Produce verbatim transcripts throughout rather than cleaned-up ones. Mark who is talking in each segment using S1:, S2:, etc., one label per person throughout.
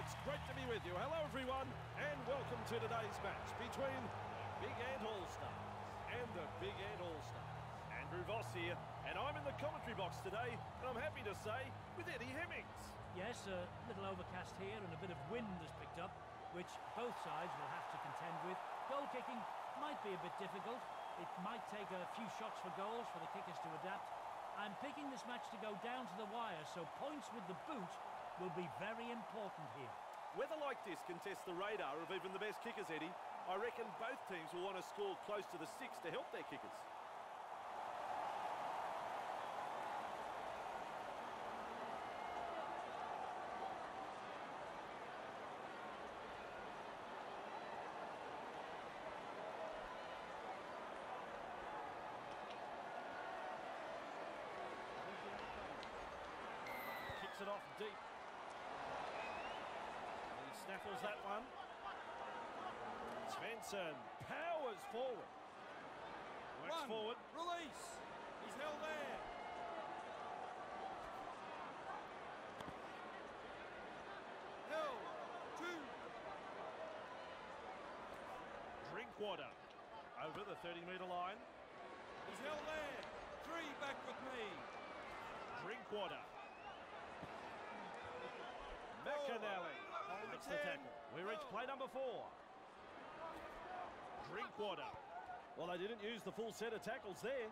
S1: it's great to be with you. Hello, everyone, and welcome to today's match between Big Ant All-Stars and the Big Ant All-Stars. Andrew Voss here, and I'm in the commentary box today, and I'm happy to say, with Eddie Hemmings.
S2: Yes, a little overcast here and a bit of wind has picked up, which both sides will have to contend with. Goal kicking might be a bit difficult. It might take a few shots for goals for the kickers to adapt. I'm picking this match to go down to the wire, so points with the boot will be very important here.
S1: Weather like this can test the radar of even the best kickers, Eddie. I reckon both teams will want to score close to the six to help their kickers. Kicks it off deep. He snaffles that one. Svensson powers forward. Works
S3: One.
S1: forward.
S3: Release. He's held there. Held. Two.
S1: Drinkwater over the thirty metre line.
S3: He's held there. Three back with me.
S1: Drinkwater. McAnally makes the tackle. We reach play number four. Drinkwater. Well, they didn't use the full set of tackles there.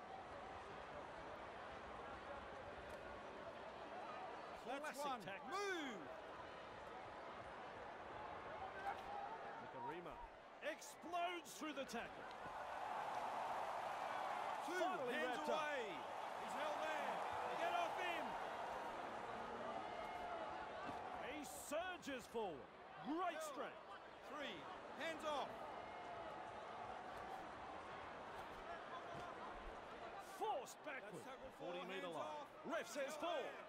S3: That's
S1: Classic
S3: one.
S1: tackle.
S3: Move.
S1: Nikarima explodes through the tackle.
S3: Two.
S1: Finally
S3: Hands
S1: wrapped up.
S3: away. He's held there. Get off him.
S1: He surges forward. Great strength.
S3: Three. Hands off.
S1: Forced backward.
S3: That's tackle four,
S1: forty metre
S3: hands
S1: line.
S3: off.
S1: Ref says
S3: He's
S1: four.
S3: held there.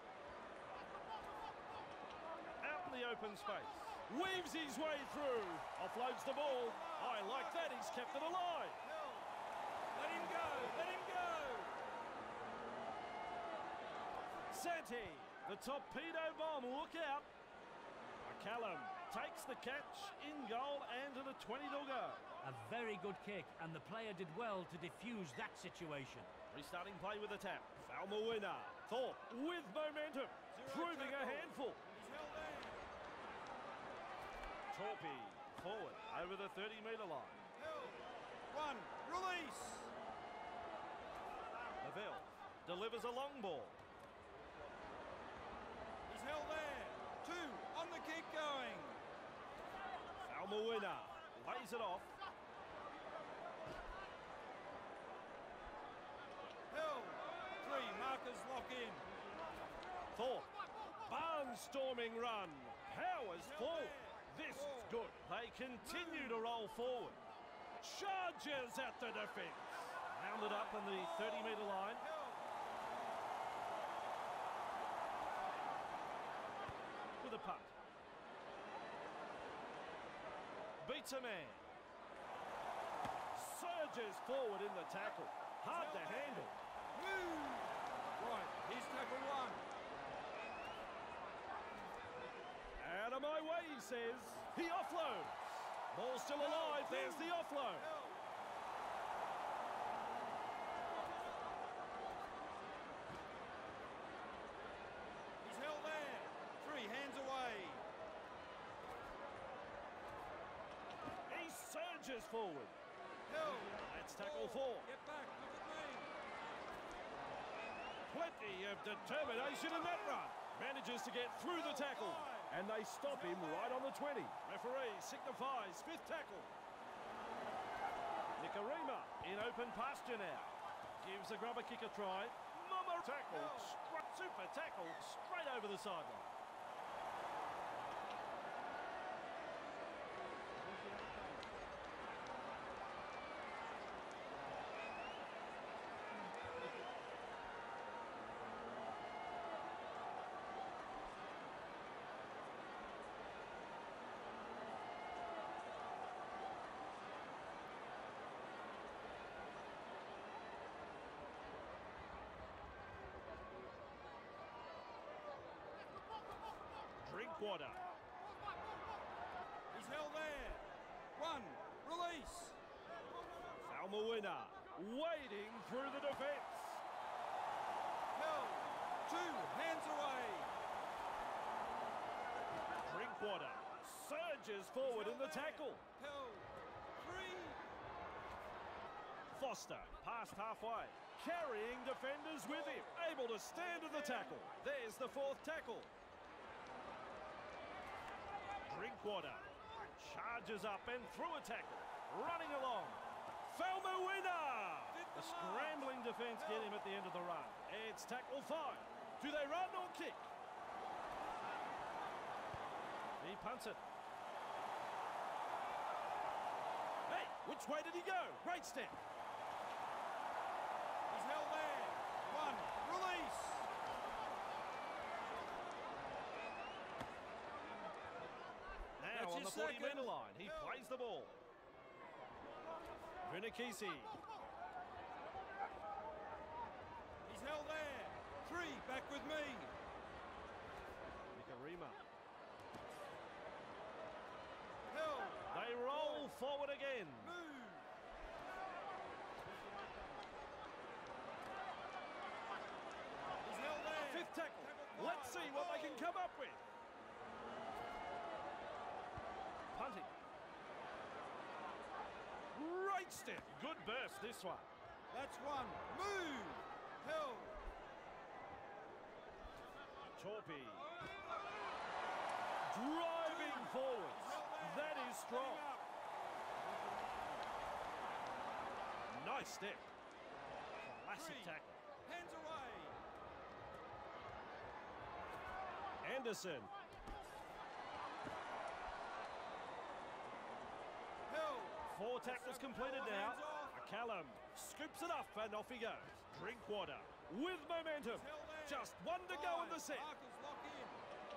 S1: Out in the open space. Weaves his way through. Offloads the ball. I like that. He's kept it alive.
S3: Held. Let him go. Let him go.
S1: Santi, the torpedo bomb. Look out. McCallum takes the catch in goal and to the twenty to go.
S2: A very good kick, and the player did well to defuse that situation.
S1: Restarting play with a tap. Falmer winner. Thorpe with momentum.
S3: Zero
S1: Proving a
S3: tackle.
S1: handful.
S3: He's held there.
S1: Torpy forward over the thirty metre line.
S3: Held. One. Release.
S1: Lavelle delivers a long ball.
S3: He's held there. Two. On the kick going.
S1: Falmer winner. Lays it off.
S3: Held. Three. Markers lock in.
S1: Thorpe. Barnstorming run. Powers forward. This is good. They continue to roll forward. Charges at the defence. Rounded up on the thirty metre line. With a punt. Beats a man. Surges forward in the tackle. Hard to handle.
S3: Move. Right. Here's tackle one.
S1: Out of my way, he says. He offloads. Ball still alive. There's the offload.
S3: Held. He's held there. Three. Hands away.
S1: He surges forward.
S3: Held.
S1: That's tackle four.
S3: Get back. Look at
S1: Plenty of determination in that run. Manages to get through the tackle. And they stop him right on the twenty. Referee signifies fifth tackle. Nikarima in open pasture now. Gives the grubber kick a try. Mama tackle. Super tackle straight over the sideline. Drinkwater winner, wading through the defence.
S3: Held. Two. Hands away.
S1: Drinkwater surges forward in the tackle.
S3: Held. Three.
S1: Foster past halfway, carrying defenders with him, able to stand in the tackle. There's the fourth tackle. Drinkwater charges up and through a tackle, running along. Falmo winner! The scrambling defence get him at the end of the run. It's tackle five. Do they run or kick? He punts it. Hey, which way did he go? Great step.
S3: He's held there. One. Release.
S1: Now
S3: That's
S1: on
S3: his
S1: the forty metre
S3: second.
S1: line, he
S3: Go.
S1: plays the ball. Vinikisi.
S3: He's held there. Three. Back with me.
S1: Nikarima.
S3: Held.
S1: They roll forward again.
S3: Move. He's held there.
S1: Fifth tackle.
S3: Tackle
S1: Let's
S3: five.
S1: see what they can
S3: Goal.
S1: come up with. Punting. Great step. Good burst this one.
S3: That's one. Move. Held.
S1: Torpy. Driving forwards. That is strong. Nice step. Classic
S3: Three.
S1: tackle.
S3: Hands away.
S1: Anderson.
S3: Held.
S1: Four tackles completed now.
S3: Hands off.
S1: Callum scoops it up and off he goes. Drinkwater with momentum.
S3: He's held there.
S1: Just one to go in the
S3: Five.
S1: set.
S3: Markers lock in.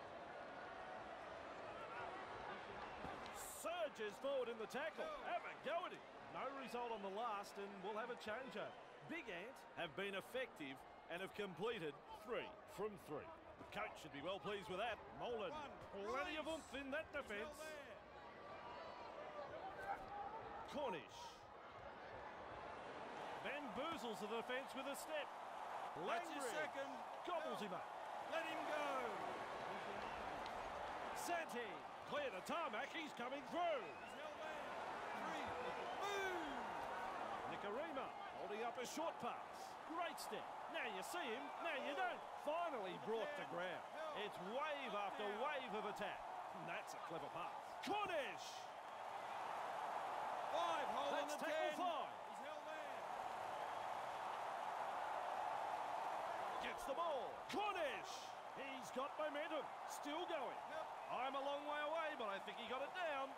S1: Surges forward in the tackle. Have a go at him. No result on the last and we'll have a changeover. Big Ant have been effective and have completed three from three. The coach should be well pleased with that. Molan,
S3: One.
S1: plenty of
S3: Release.
S1: oomph in that
S3: He's held
S1: defence.
S3: there.
S1: Cornish bamboozles the defence with a step.
S3: That's his
S1: Langridge
S3: second.
S1: gobbles
S3: Held.
S1: him up.
S3: Let him go.
S1: Santi, clear the tarmac, he's coming through.
S3: He's held there. Three. Move.
S1: Nikarima holding up a short pass. Great step. Now you see him, now you don't. Finally brought to ground. It's wave after wave of attack. That's a clever pass. Cornish!
S3: Five. Hole on
S1: That's
S3: the
S1: tackle
S3: ten.
S1: five.
S3: He's held there.
S1: Gets the ball. Cornish! He's got momentum. Still going.
S3: Yep.
S1: I'm a long way away, but I think he got it down.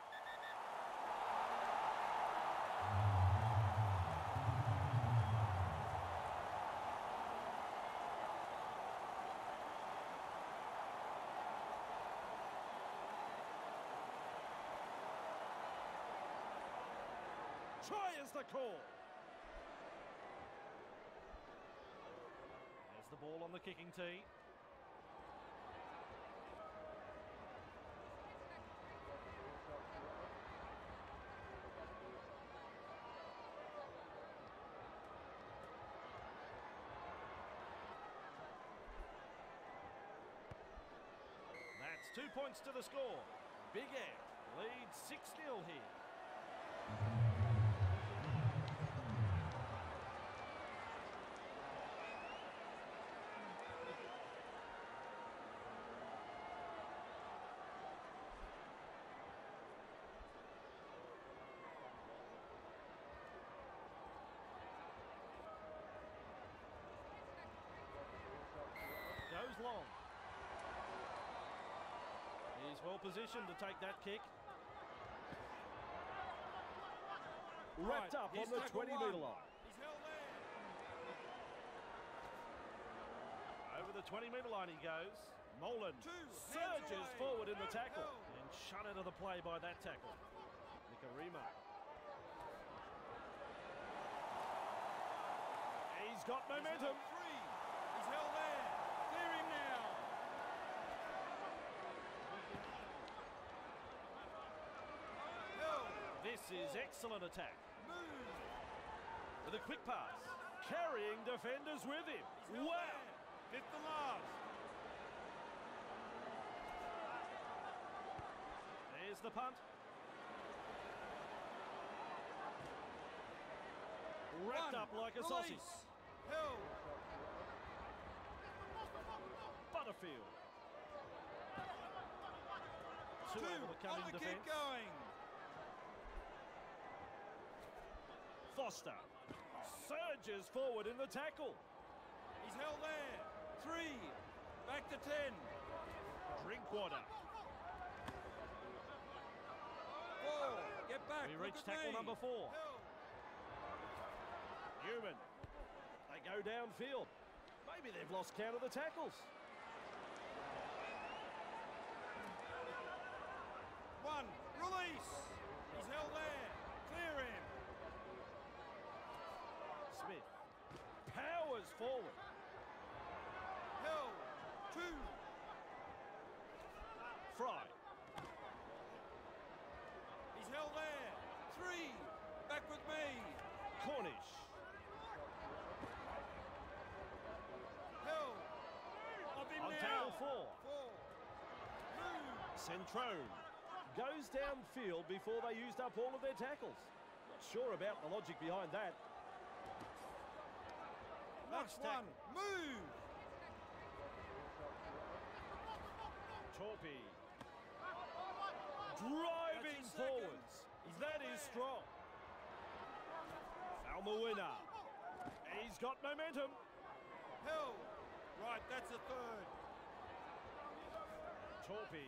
S1: Try is the call. There's the ball on the kicking tee. That's two points to the score. Big Ant leads six nil here. Goes long. He's well positioned to take that kick. Wrapped
S3: Right,
S1: up
S3: he's
S1: on the
S3: tackle
S1: twenty metre
S3: one.
S1: line.
S3: He's held there.
S1: Over the twenty metre line he goes. Molan
S3: Two, hands
S1: surges
S3: away.
S1: forward in the tackle
S3: Held.
S1: and shut out of the play by that tackle. Nikarima. He's got
S3: He's
S1: momentum.
S3: held free. He's held there. Clear him now. Held.
S1: This is excellent attack.
S3: Move.
S1: with a quick pass. Carrying defenders with him. Wow!
S3: Fifth and last.
S1: There's the punt. Wrapped
S3: One.
S1: up like a
S3: Release.
S1: sausage.
S3: Held.
S1: Butterfield. Two,
S3: Two.
S1: over the
S3: On
S1: coming
S3: the
S1: defence.
S3: kick going.
S1: Foster surges forward in the tackle.
S3: He's held there. Three. Back to ten.
S1: Drinkwater.
S3: Four. Get back.
S1: We
S3: Look
S1: reach
S3: at
S1: tackle
S3: me.
S1: number four.
S3: Held.
S1: Newman. They go downfield. Maybe they've lost count of the tackles.
S3: One. Release. He's held there. Clear him.
S1: Smith powers forward.
S3: Held. Two.
S1: Fry.
S3: He's held there. Three. Back with me.
S1: Cornish.
S3: Held. Off him
S1: On
S3: now.
S1: tackle four.
S3: Four. Move.
S1: Centrone goes downfield before they used up all of their tackles. Not sure about the logic behind that.
S3: Next one. Move.
S1: Torpy. Driving
S3: That's his
S1: forwards. That is strong. Falmawina. He's got momentum.
S3: Held. Right, that's a third.
S1: Torpy.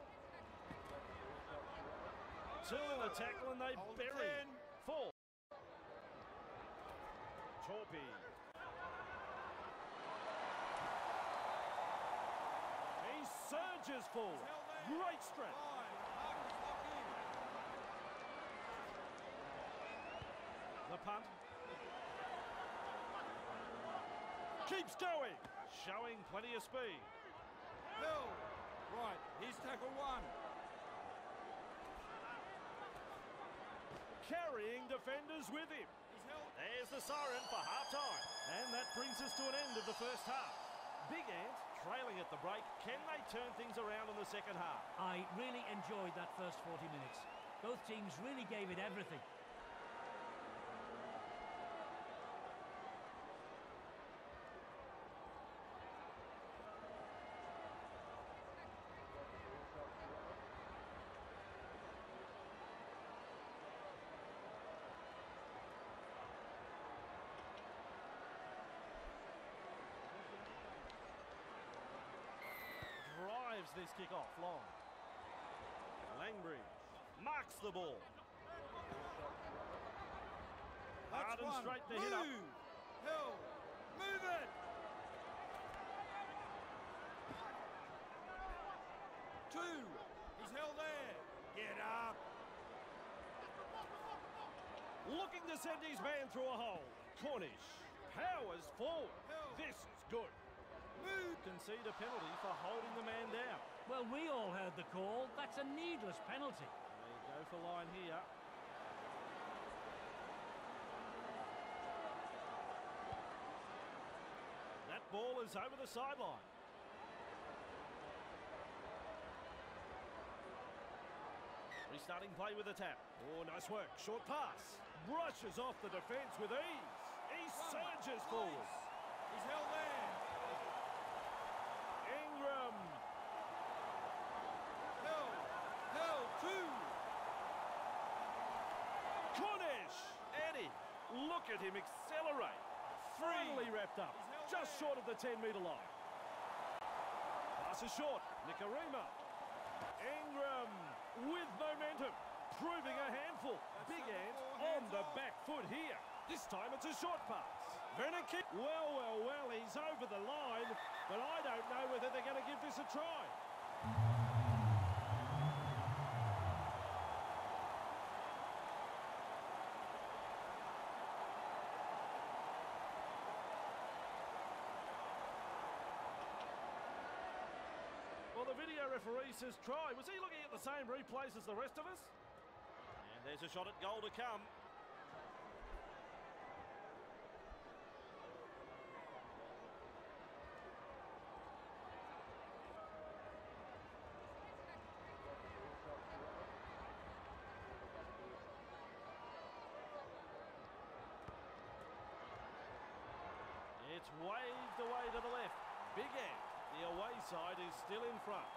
S1: Two in the tackle and they
S3: Hold
S1: bury
S3: ten.
S1: it. Four. Torpy. He surges forward.
S3: Held there.
S1: Great strength.
S3: Five. Marcus, lock in.
S1: The punt. Keeps going. Showing plenty of speed.
S3: Held. Right, here's tackle one.
S1: Carrying defenders with him.
S3: He's held.
S1: There's the siren for half-time. And that brings us to an end of the first half. Big Ant trailing at the break. Can they turn things around in the second half?
S2: I really enjoyed that first forty minutes. Both teams really gave it everything.
S1: Drives this kick off long. Langbridge marks the ball. Hard
S3: That's
S1: and
S3: one.
S1: straight to
S3: Move.
S1: hit up.
S3: Held. Move it. Two. He's held there. Get up.
S1: Looking to send his man through a hole. Cornish powers forward. This is good.
S3: Move.
S1: Concede a penalty for holding the man down.
S2: Well, we all heard the call. That's a needless penalty.
S1: They go for line here. That ball is over the sideline. Restarting play with a tap. Oh, nice work. Short pass. Brushes off the defence with ease. He surges forward.
S3: He's held there.
S1: Ingram.
S3: Held. Held. Two.
S1: Cornish. Eddie. Look at him accelerate. Finally wrapped up. Just short of the ten metre line. Pass is short. Nicarima. Ingram with momentum. Proving a handful. Big Ant on the back foot here. This time it's a short pass. Vernick. Well, well, well, he's over the line. But I don't know whether they're going to give this a try. Well, the video referee says try. Was he looking at the same replays as the rest of us? And there's a shot at goal to come. It's waved away to the left. Big Ant, the away side, is still in front.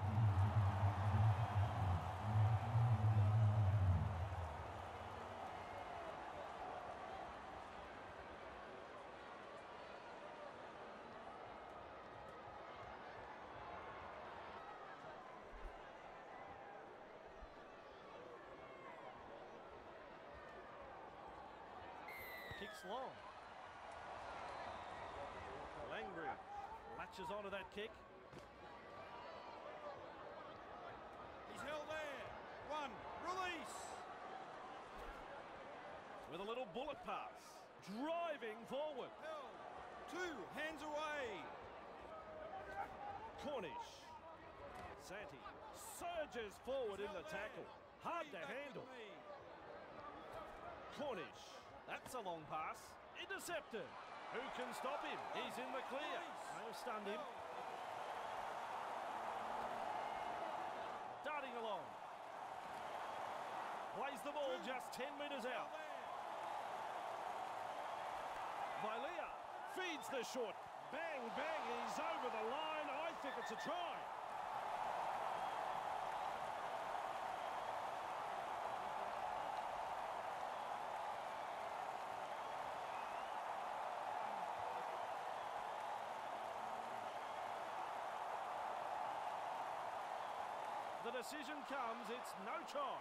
S1: Kicks long. Langry latches onto that kick.
S3: He's held there. One. Release.
S1: With a little bullet pass. Driving forward.
S3: Held. Two. Hands away.
S1: Cornish. Santi surges forward in the tackle. Hard to handle. Cornish. That's a long pass. Intercepted. Who can stop him? He's in the clear. May have stunned him. Darting along. Plays the ball just ten metres out. Vilea feeds the short. Bang, bang, he's over the line. I think it's a try. The decision comes, it's no try.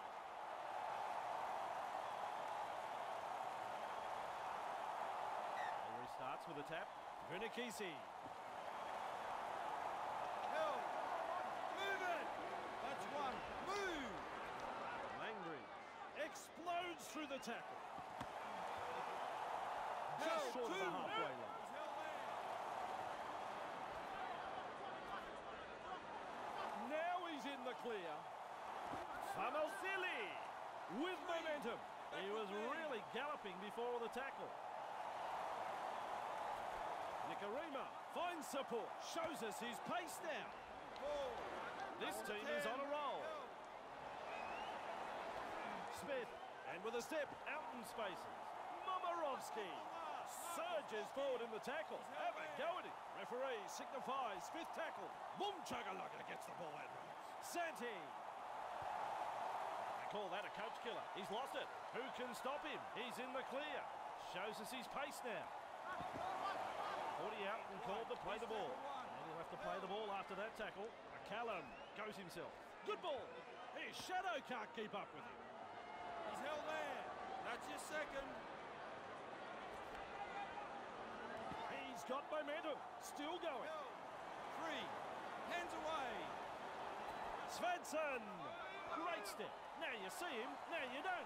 S1: He restarts with a tap. Vunikisi.
S3: Held. Move it. That's one. Move.
S1: Langry explodes through the tackle. Just
S3: Held.
S1: short of
S3: Two.
S1: the halfway line.
S3: He's held there.
S1: Now he's in the clear. Famosili with momentum. He was really galloping before the tackle. Nikarima finds support, shows us his pace now.
S3: Ball.
S1: This team is on a roll. Smith, and with a step, out in spaces. Momorovsky surges forward in the tackle. Have a go at it. Referee signifies fifth tackle. Boom chugga-lugga gets the ball out. Santi. They call that a coach killer. He's lost it. Who can stop him? He's in the clear. Shows us his pace now. forty out and called to play the ball. And he'll have to play the ball after that tackle. McCallum goes himself. Good ball. His shadow can't keep up with him.
S3: He's held there. That's your second.
S1: He's got momentum. Still going.
S3: Held. Three. Hands away.
S1: Svensson. Great step. Now you see him, now you don't.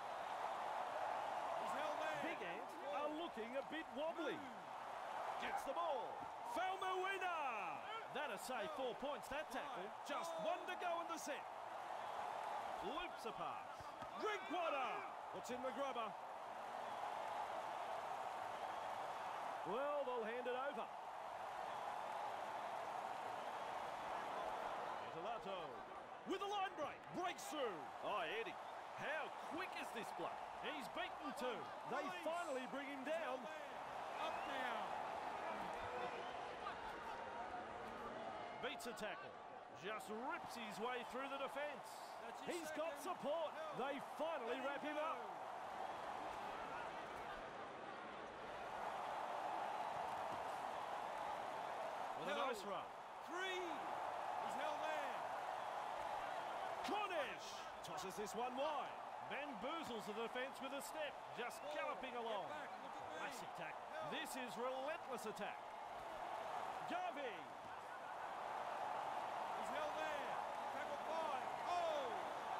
S3: He's held there.
S1: Big Ant are looking a bit wobbly. Gets the ball. Falmuina. That'll save four points, that tackle. Just one to go in the set. Loops a pass. Drinkwater. Puts in the grubber. Well, they'll hand it over. Italato. With a line break. Breaks through. Oh, Eddie. How quick is this bloke? He's beaten two. They finally bring him down.
S3: Up now.
S1: Beats a tackle. Just rips his way through the defence.
S3: That's your
S1: He's got
S3: second.
S1: support.
S3: Held.
S1: They finally
S3: Let
S1: wrap him
S3: go.
S1: up. With a
S3: Held.
S1: nice run.
S3: Three. He's held there.
S1: Cornish tosses this one wide. Bamboozles the defence with a step. Just
S3: Ball.
S1: galloping
S3: Get
S1: along.
S3: back. Look at me.
S1: Classic tack.
S3: Held.
S1: This is relentless attack. Garvey.
S3: He's held there. Tackle five. Oh.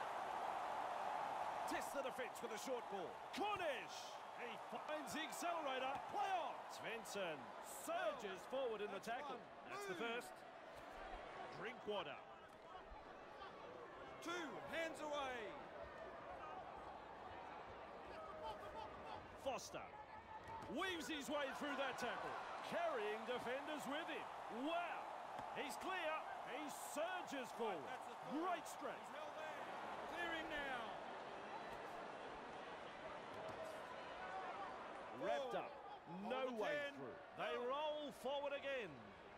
S1: Tests the defence with a short ball. Cornish. He finds the accelerator. Play on. Svensson surges forward in the
S3: That's
S1: tackle.
S3: one.
S1: That's the
S3: Move.
S1: first. Drinkwater.
S3: Two. Hands away.
S1: Foster weaves his way through that tackle, carrying defenders with him. Wow. He's clear. He surges forward.
S3: That's the third.
S1: Great strength.
S3: He's held there. Clearing now.
S1: Wrapped
S3: Ball.
S1: up. no
S3: the
S1: way
S3: ten.
S1: through. They roll forward again.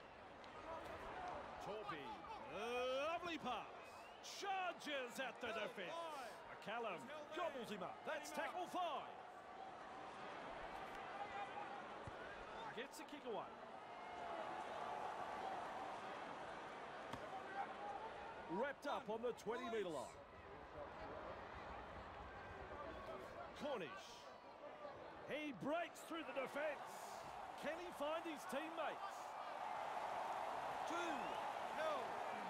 S1: Torpy, lovely pass. Charges at the
S3: Held
S1: defence.
S3: five.
S1: McCallum
S3: He's held there.
S1: gobbles him up.
S3: Let
S1: That's
S3: him
S1: tackle five. Gets a kick away. Wrapped up on the twenty metre line. Cornish. He breaks through the defence. Can he find his teammates?
S3: Two. Held.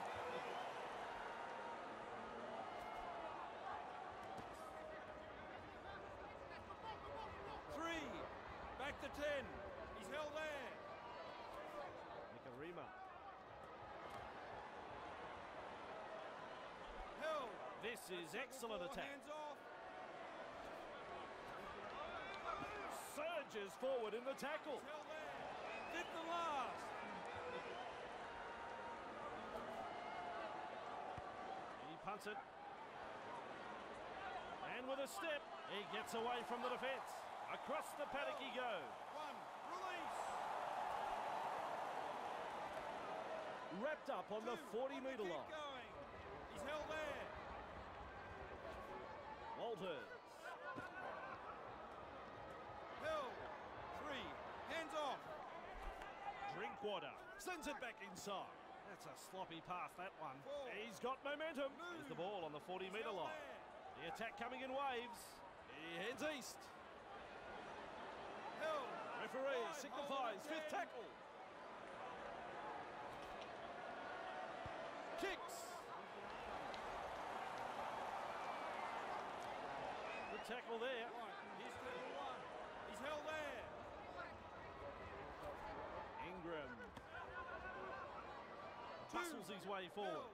S3: Three. Back to ten. He's held there.
S1: Nikarima.
S3: Held.
S1: This is excellent
S3: Four,
S1: attack.
S3: Hands off.
S1: Surges forward in the tackle.
S3: He's held there. Fifth and last.
S1: He punts it. And with a step, he gets away from the defence. Across the paddock he goes.
S3: One. Release.
S1: Wrapped up on the
S3: Two.
S1: forty
S3: On the
S1: metre
S3: kick
S1: line.
S3: going. He's held there.
S1: Walters.
S3: Held. Three. Hands off.
S1: Drinkwater sends it back inside. That's a sloppy pass, that one.
S3: Four.
S1: He's got momentum.
S3: Move.
S1: There's the ball on the forty
S3: He's
S1: metre
S3: held
S1: line.
S3: there.
S1: The attack coming in waves. He heads east.
S3: Held.
S1: Referee
S3: Five.
S1: signifies
S3: Hold on,
S1: fifth
S3: ten.
S1: tackle. Kicks. Good tackle there.
S3: Right. Here's tackle one. He's held there.
S1: Ingram
S3: Two.
S1: muscles his way forward.
S3: Held.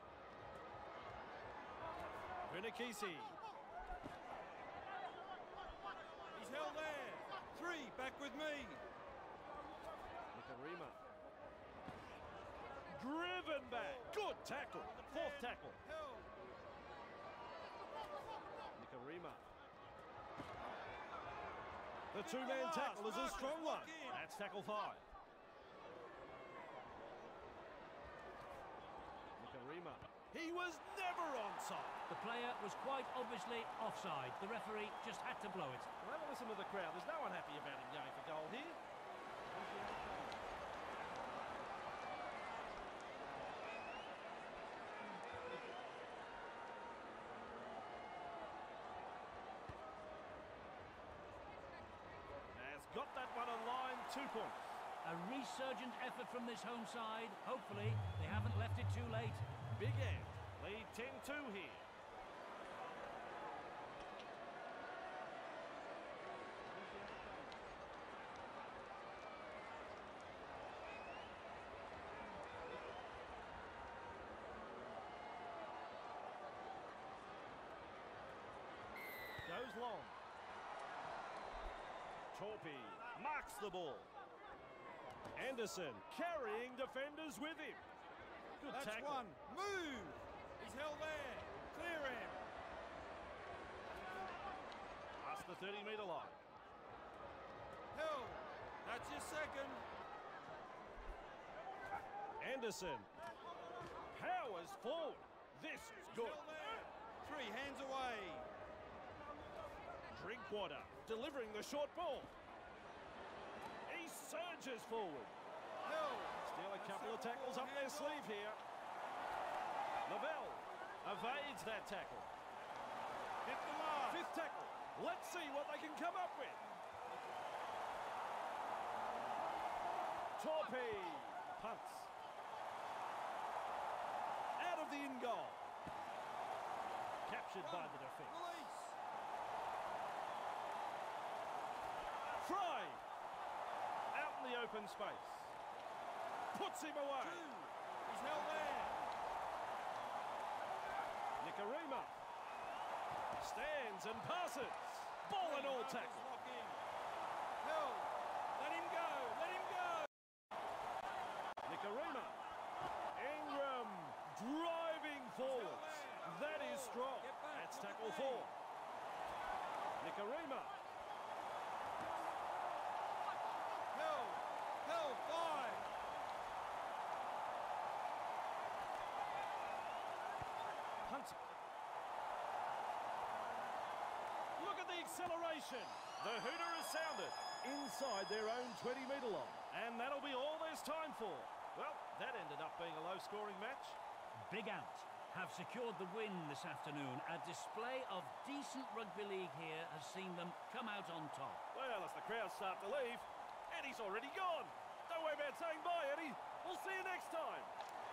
S1: Vinikisi.
S3: He's held there. Three. Back with me.
S1: Nikarima. Driven back. Good tackle. Fourth tackle.
S3: Held.
S1: Nikarima. The two-man tackle is a strong one. That's tackle five. Nikarima. He was never onside.
S2: The player was quite obviously offside. The referee just had to blow it.
S1: Well, have a listen to the crowd. There's no one happy about him going for goal here. Has got that one on line, two points.
S2: A resurgent effort from this home side. Hopefully, they haven't left it too late.
S1: Big Ant lead ten two here. Goes long. Torpy marks the ball. Anderson carrying defenders with him. Good
S3: That's
S1: tackle.
S3: one. Move. He's held there. Clear him.
S1: Past the thirty metre line.
S3: Held. That's your second.
S1: Anderson powers forward. This is
S3: He's
S1: good.
S3: held there. Three. Hands away.
S1: Drinkwater delivering the short ball. He surges forward.
S3: Held.
S1: Still a
S3: That's
S1: couple of
S3: tackle
S1: tackles
S3: four.
S1: up their
S3: Hands
S1: sleeve
S3: off.
S1: here. Lavelle evades that tackle.
S3: Fifth and last.
S1: Fifth tackle. Let's see what they can come up with. Torpy punts. Out of the in goal. Captured by the defence.
S3: Release.
S1: Fry. Out in the open space. Puts him away.
S3: Two. He's held there.
S1: Nikarima stands and passes. Ball and all
S3: Marcus
S1: tackle.
S3: lock in. Held. Let him go. Let him go.
S1: Nikarima. Ingram driving forwards. That is strong.
S3: Get back.
S1: That's
S3: Look at
S1: tackle
S3: me.
S1: four. Nikarima. acceleration. The hooter has sounded inside their own twenty metre line. And that'll be all there's time for. Well, that ended up being a low-scoring match.
S2: Big Ant have secured the win this afternoon. A display of decent rugby league here has seen them come out on top.
S1: Well, as the crowd start to leave, Eddie's already gone. Don't worry about saying bye, Eddie. We'll see you next time.